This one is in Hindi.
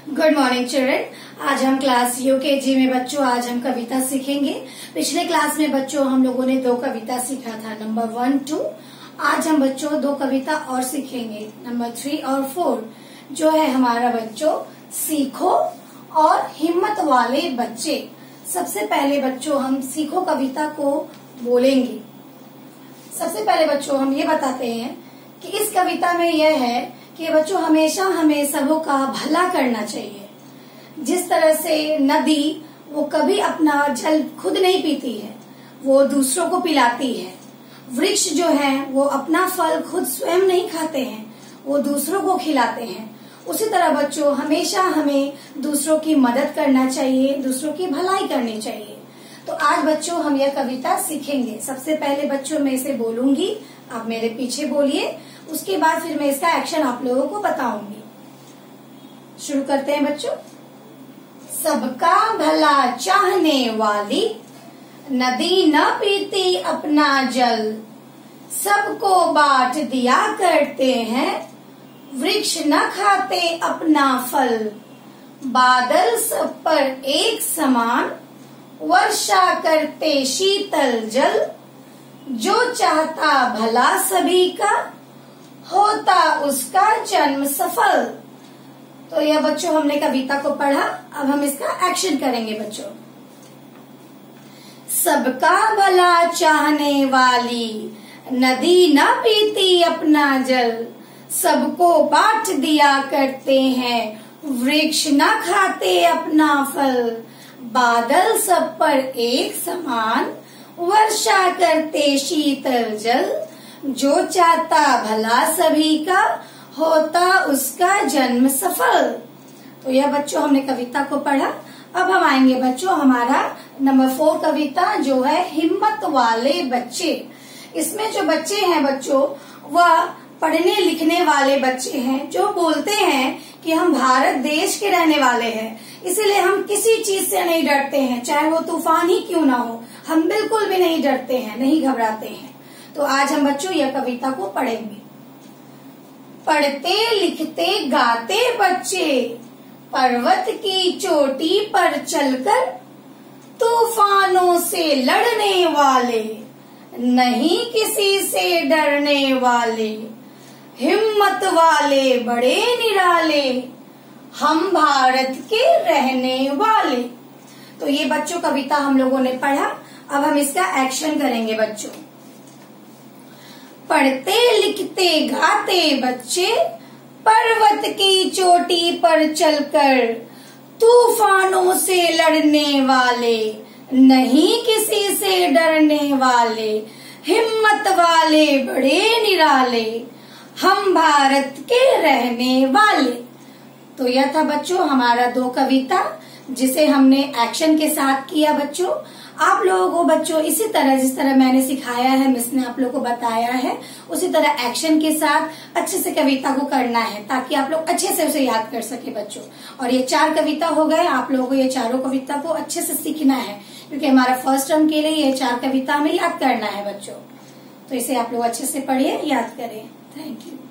Good morning children. आज हम क्लास यूकेजी में बच्चों आज हम कविता सीखेंगे। पिछले क्लास में बच्चों हम लोगों ने 2 कविता सीखा था, नंबर 1, 2। आज हम बच्चों 2 कविता और सीखेंगे, नंबर 3 और 4, जो है हमारा बच्चों सीखो और हिम्मत वाले बच्चे। सबसे पहले बच्चों हम सीखो कविता को बोलेंगे। सबसे पहले बच्चों हम ये बताते हैं कि इस कविता में यह है कि बच्चों हमेशा हमें सबों का भला करना चाहिए। जिस तरह से नदी वो कभी अपना जल खुद नहीं पीती है, वो दूसरों को पिलाती है। वृक्ष जो है वो अपना फल खुद स्वयं नहीं खाते हैं, वो दूसरों को खिलाते हैं। उसी तरह बच्चों हमेशा हमें दूसरों की मदद करना चाहिए, दूसरों की भलाई करनी चाहिए। तो आज बच्चों हम यह कविता सीखेंगे। सबसे पहले बच्चों मैं इसे बोलूंगी, आप मेरे पीछे बोलिए। उसके बाद फिर मैं इसका एक्शन आप लोगों को बताऊंगी। शुरू करते हैं बच्चों। सबका भला चाहने वाली नदी न पीती अपना जल, सबको बांट दिया करते हैं वृक्ष न खाते अपना फल। बादल सब पर एक समान वर्षा करते शीतल जल, जो चाहता भला सभी का होता उसका जन्म सफल। तो यह बच्चों हमने कविता को पढ़ा, अब हम इसका एक्शन करेंगे बच्चों। सबका भला चाहने वाली नदी न पीती अपना जल, सबको बांट दिया करते हैं वृक्ष न खाते अपना फल। बादल सब पर एक समान वर्षा करते शीतल जल, जो चाहता भला सभी का होता उसका जन्म सफल। तो यह बच्चों हमने कविता को पढ़ा। अब हम आएंगे बच्चों हमारा नंबर 4 कविता, जो है हिम्मत वाले बच्चे। इसमें जो बच्चे हैं बच्चों वह पढ़ने लिखने वाले बच्चे हैं, जो बोलते हैं कि हम भारत देश के रहने वाले हैं, इसीलिए हम किसी चीज से नहीं डरते हैं, चाहे वो तूफान ही क्यों ना हो। हम बिल्कुल भी नहीं डरते हैं, नहीं घबराते हैं। तो आज हम बच्चों यह कविता को पढ़ेंगे। पढ़ते लिखते गाते बच्चे पर्वत की चोटी पर चलकर, तूफानों से लड़ने वाले नहीं किसी से डरने वाले, हिम्मत वाले बड़े निराले हम भारत के रहने वाले। तो ये बच्चों कविता हम लोगों ने पढ़ा। अब हम इसका एक्शन करेंगे बच्चों। पढ़ते लिखते गाते बच्चे पर्वत की चोटी पर चलकर, तूफानों से लड़ने वाले नहीं किसी से डरने वाले, हिम्मत वाले बड़े निराले हम भारत के रहने वाले। तो यह था बच्चों हमारा 2 कविता, जिसे हमने एक्शन के साथ किया बच्चों। आप लोगों को बच्चों इसी तरह जिस तरह मैंने सिखाया है, मिस ने आप लोगों को बताया है, उसी तरह एक्शन के साथ अच्छे से कविता को करना है, ताकि आप लोग अच्छे से उसे याद कर सके बच्चों। और ये 4 कविता हो गए, आप लोगों को ये चारों कविता को अच्छे से सीखना है, क्योंकि हमारा फर्स्ट टर्म के लिए ये 4 कविता में याद करना है बच्चों। तो इसे आप लोग अच्छे से पढ़िए, याद करें। Thank you.